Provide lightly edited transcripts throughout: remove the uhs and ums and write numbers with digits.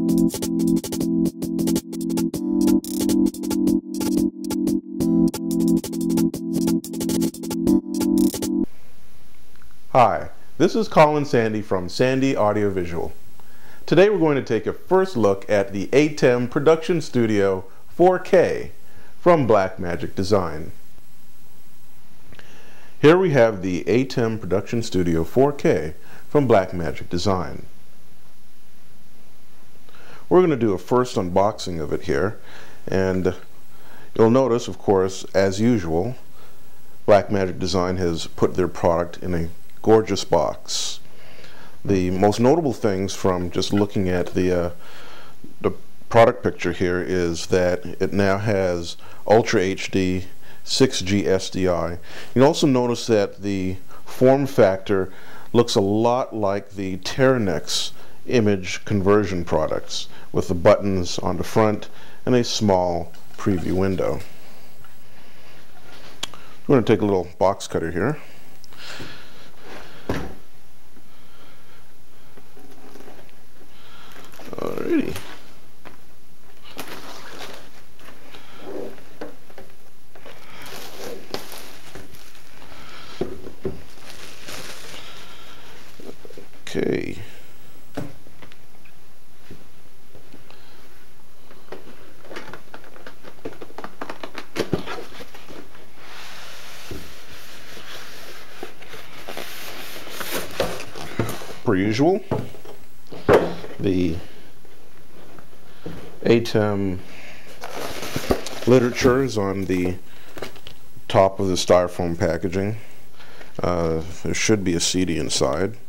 Hi, this is Colin Sandy from Sandy Audiovisual. Today we're going to take a first look at the ATEM Production Studio 4K from Blackmagic Design. Here we have the ATEM Production Studio 4K from Blackmagic Design. We're going to do a first unboxing of it here, and you'll notice, of course, as usual, Blackmagic Design has put their product in a gorgeous box. The most notable things from just looking at the product picture here is that it now has Ultra HD 6G SDI. You'll also notice that the form factor looks a lot like the Teranex image conversion products, with the buttons on the front and a small preview window. I'm going to take a little box cutter here. Alrighty. Okay. Per usual, the ATEM literature is on the top of the styrofoam packaging. There should be a CD inside.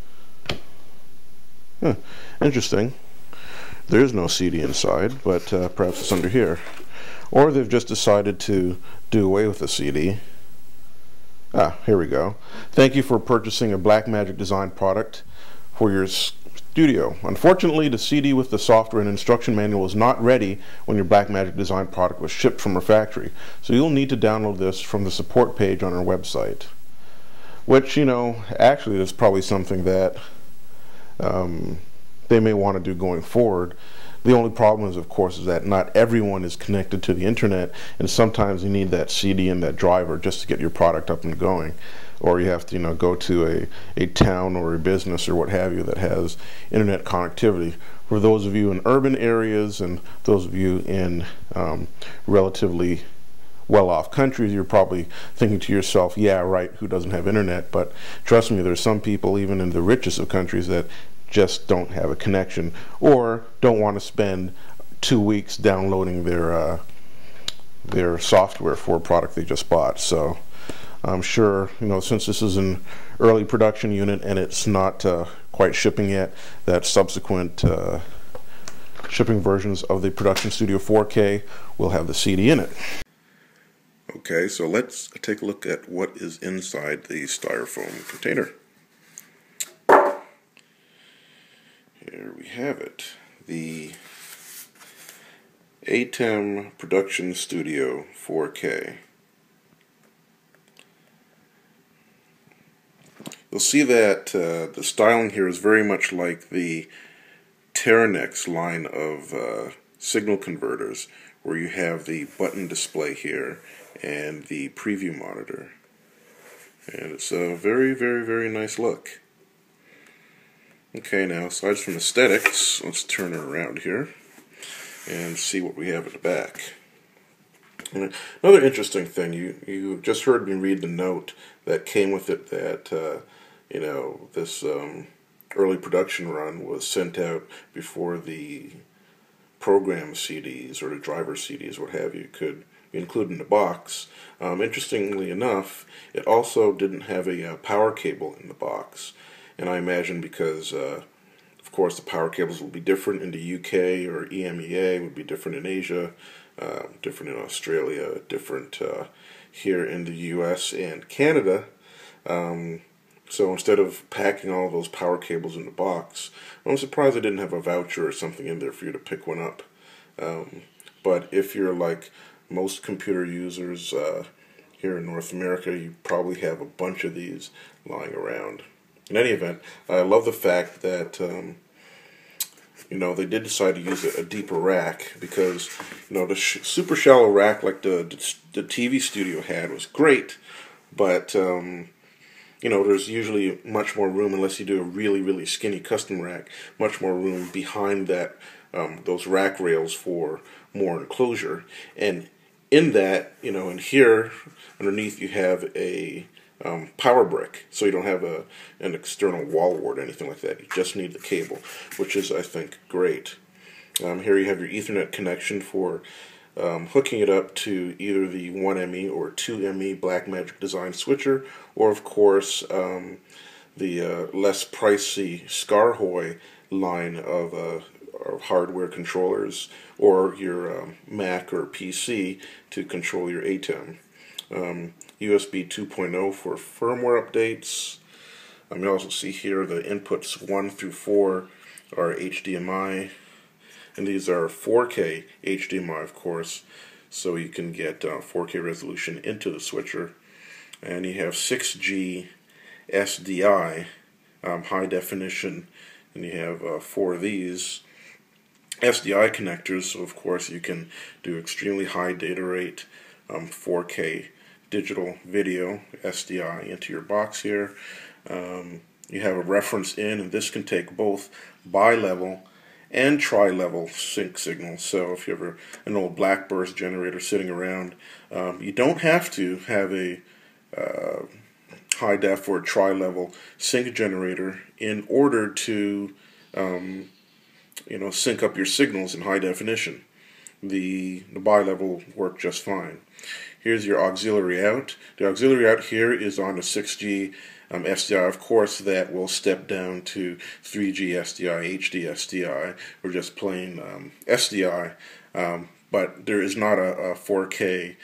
Interesting. There is no CD inside, but perhaps it's under here. Or they've just decided to do away with the CD. Here we go. Thank you for purchasing a Blackmagic Design product for your studio. Unfortunately, the CD with the software and instruction manual was not ready when your Blackmagic Design product was shipped from our factory. So you'll need to download this from the support page on our website. Which, you know, actually is probably something that they may want to do going forward. The only problem is, of course, is that not everyone is connected to the internet, and sometimes you need that CD and that driver just to get your product up and going. Or you have to, you know, go to a town or a business or what have you that has internet connectivity. For those of you in urban areas and those of you in relatively well-off countries, you're probably thinking to yourself, yeah, right, who doesn't have internet? But trust me, there's some people even in the richest of countries that just don't have a connection or don't want to spend 2 weeks downloading their software for a product they just bought. So I'm sure, you know, since this is an early production unit and it's not quite shipping yet, that subsequent shipping versions of the Production Studio 4K will have the CD in it. Okay, so let's take a look at what is inside the styrofoam container. Here we have it, the ATEM Production Studio 4K. You'll see that the styling here is very much like the Teranex line of signal converters, where you have the button display here and the preview monitor. And it's a very, very, very nice look. Okay, now aside from aesthetics, let's turn it around here and see what we have at the back. And another interesting thing, you just heard me read the note that came with it that you know, this early production run was sent out before the program CDs or the driver CDs, what have you, could be included in the box. Interestingly enough, it also didn't have a power cable in the box. And I imagine because, of course, the power cables will be different in the UK, or EMEA would be different in Asia, different in Australia, different here in the US and Canada. So instead of packing all of those power cables in the box, I'm surprised I didn't have a voucher or something in there for you to pick one up. But if you're like most computer users here in North America, you probably have a bunch of these lying around. In any event, I love the fact that they did decide to use a deeper rack because, the super shallow rack like the TV studio had was great, but there's usually much more room, unless you do a really, really skinny custom rack, much more room behind that, those rack rails for more enclosure. And in that, in here, underneath you have a power brick, so you don't have an external wall wart or anything like that. You just need the cable, which is, I think, great. Here you have your Ethernet connection for hooking it up to either the 1ME or 2ME Blackmagic Design switcher, or of course the less pricey Scarhoy line of hardware controllers, or your Mac or PC to control your ATEM. USB 2.0 for firmware updates. You also see here the inputs 1 through 4 are HDMI, and these are 4K HDMI, of course, so you can get 4K resolution into the switcher. And you have 6G SDI, high definition, and you have 4 of these SDI connectors, so of course you can do extremely high data rate 4K digital video SDI into your box here. You have a reference in, and this can take both bi-level and tri-level sync signals. So if you have an old blackburst generator sitting around, you don't have to have a high def or tri-level sync generator in order to sync up your signals in high definition. The bi-level work just fine. Here's your auxiliary out. The auxiliary out here is on a 6G SDI. Of course, that will step down to 3G SDI, HD SDI, or just plain SDI, but there is not a 4K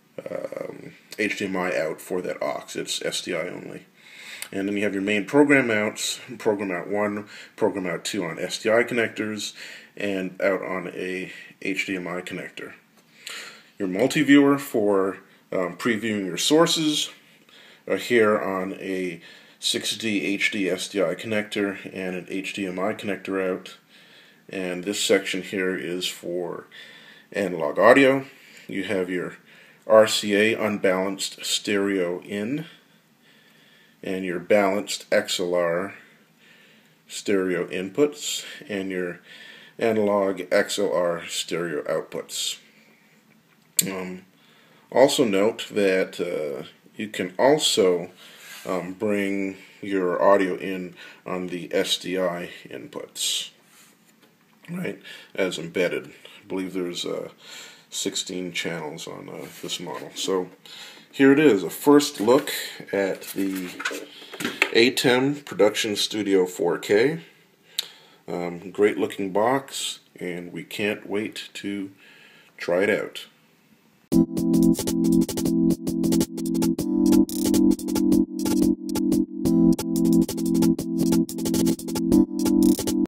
HDMI out for that aux. It's SDI only. And then you have your main program outs, program out 1, program out 2 on SDI connectors, and out on a HDMI connector. Your multi-viewer for previewing your sources are here on a 6D HD SDI connector and an HDMI connector out. And this section here is for analog audio. You have your RCA unbalanced stereo in, and your balanced XLR stereo inputs, and your analog XLR stereo outputs. Also note that you can also bring your audio in on the SDI inputs, right, as embedded. I believe there's 16 channels on this model. So here it is, a first look at the ATEM Production Studio 4K. Great looking box, and we can't wait to try it out.